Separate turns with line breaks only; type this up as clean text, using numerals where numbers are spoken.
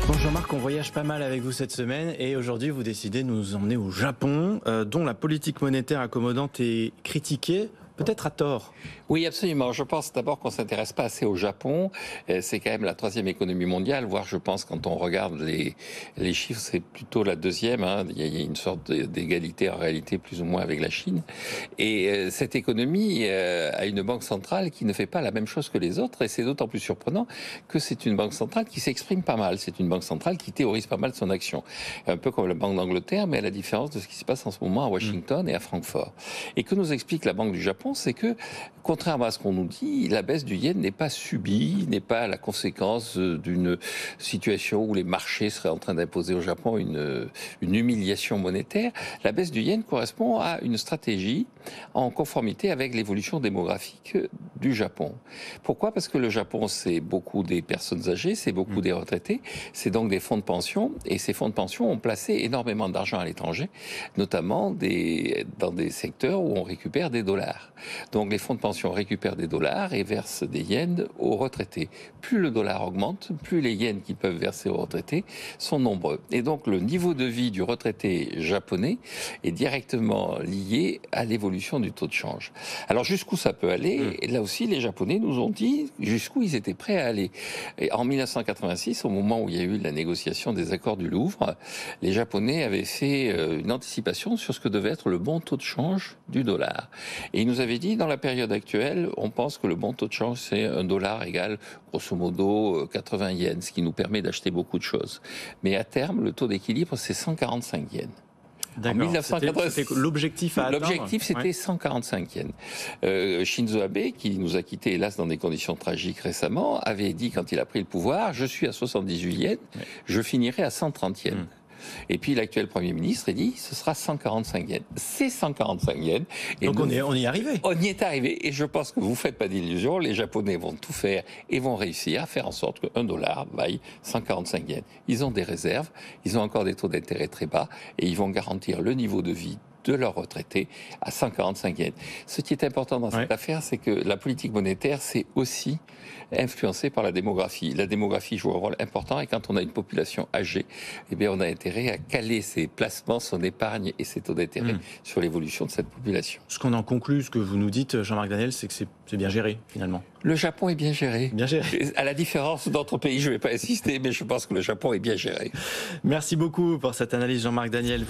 Bon Jean-Marc, on voyage pas mal avec vous cette semaine et aujourd'hui vous décidez de nous emmener au Japon, dont la politique monétaire accommodante est critiquée, peut-être à tort.
Oui, absolument. Je pense d'abord qu'on ne s'intéresse pas assez au Japon. C'est quand même la troisième économie mondiale, voire je pense quand on regarde les chiffres, c'est plutôt la deuxième. Il y a une sorte d'égalité en réalité plus ou moins avec la Chine. Et cette économie a une banque centrale qui ne fait pas la même chose que les autres. Et c'est d'autant plus surprenant que c'est une banque centrale qui s'exprime pas mal. C'est une banque centrale qui théorise pas mal son action. Un peu comme la Banque d'Angleterre, mais à la différence de ce qui se passe en ce moment à Washington et à Francfort. Et que nous explique la Banque du Japon, c'est que, contrairement à ce qu'on nous dit, la baisse du yen n'est pas subie, n'est pas la conséquence d'une situation où les marchés seraient en train d'imposer au Japon une humiliation monétaire. La baisse du yen correspond à une stratégie en conformité avec l'évolution démographique du Japon. Pourquoi ? Parce que le Japon, c'est beaucoup des personnes âgées, c'est beaucoup des retraités, c'est donc des fonds de pension, et ces fonds de pension ont placé énormément d'argent à l'étranger, notamment dans des secteurs où on récupère des dollars. Donc les fonds de pension récupèrent des dollars et versent des yens aux retraités. Plus le dollar augmente, plus les yens qu'ils peuvent verser aux retraités sont nombreux. Et donc le niveau de vie du retraité japonais est directement lié à l'évolution du taux de change. Alors jusqu'où ça peut aller ? Et là aussi, les Japonais nous ont dit jusqu'où ils étaient prêts à aller. Et en 1986, au moment où il y a eu la négociation des accords du Louvre, les Japonais avaient fait une anticipation sur ce que devait être le bon taux de change du dollar. Et ils nous avaient dit, dans la période actuelle, on pense que le bon taux de change, c'est $1 égale, grosso modo, 80 yens, ce qui nous permet d'acheter beaucoup de choses. Mais à terme, le taux d'équilibre, c'est 145 yens.
D'accord. En 1986, c'était l'objectif à atteindre.
L'objectif, c'était 145 yens. Shinzo Abe, qui nous a quittés, hélas, dans des conditions tragiques récemment, avait dit, quand il a pris le pouvoir, je suis à 78 yens, je finirai à 130 yens. Et puis l'actuel Premier ministre a dit ce sera 145 yens. C'est 145 yens. Et
donc on y est arrivé.
On y est arrivé. Et je pense que vous ne faites pas d'illusions. Les Japonais vont tout faire et vont réussir à faire en sorte que $1 vaille 145 yens. Ils ont des réserves, ils ont encore des taux d'intérêt très bas et ils vont garantir le niveau de vie de leurs retraités à 145 yens. Ce qui est important dans cette affaire, c'est que la politique monétaire, c'est aussi influencé par la démographie. La démographie joue un rôle important et quand on a une population âgée, eh bien on a intérêt à caler ses placements, son épargne et ses taux d'intérêt sur l'évolution de cette population.
Ce qu'on en conclut, ce que vous nous dites, Jean-Marc Daniel, c'est que c'est bien géré, finalement.
Le Japon est bien géré.
Bien géré.
À la différence d'autres pays, je ne vais pas insister, mais je pense que le Japon est bien géré.
Merci beaucoup pour cette analyse, Jean-Marc Daniel.